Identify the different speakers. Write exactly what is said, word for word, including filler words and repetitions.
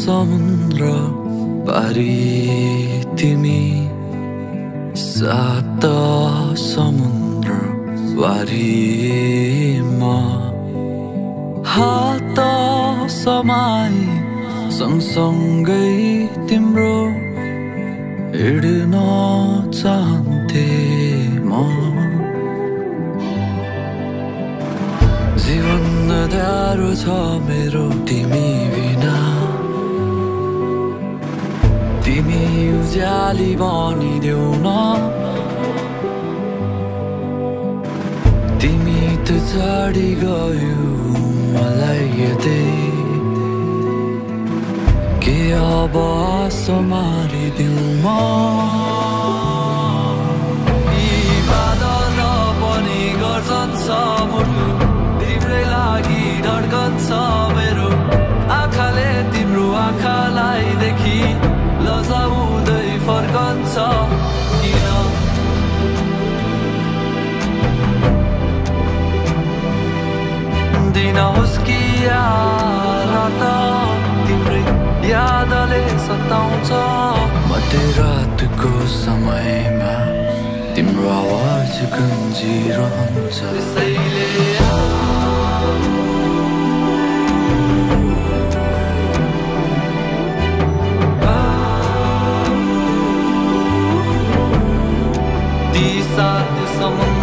Speaker 1: समुद्र पारी तिमी सात समुद्र पारीमा हात समाई सँगसँगै तिम्रो हिँड्न चाहन्थे म। जीवन अँध्यारो छ मेरो तिमी बिना, तिमी उज्याली बनिदेऊ न। तिमी त छाडी गयो मलाई यतै, के अब आशा मारिदेऊ म। यी बादल पनि गर्छन् मुटु तिम्रै लागि धड्कन्छ मेरो। आँखाले तिम्रो आँखालाई देखि लजाउँदै फर्कन्छ किन। दिन होस् कि रात तिम्रै यादले सताउँछ। मध्यरातको समयमा तिम्रो आवाज गुन्जिरहन्छ। त्यसैले ती सात समुद्र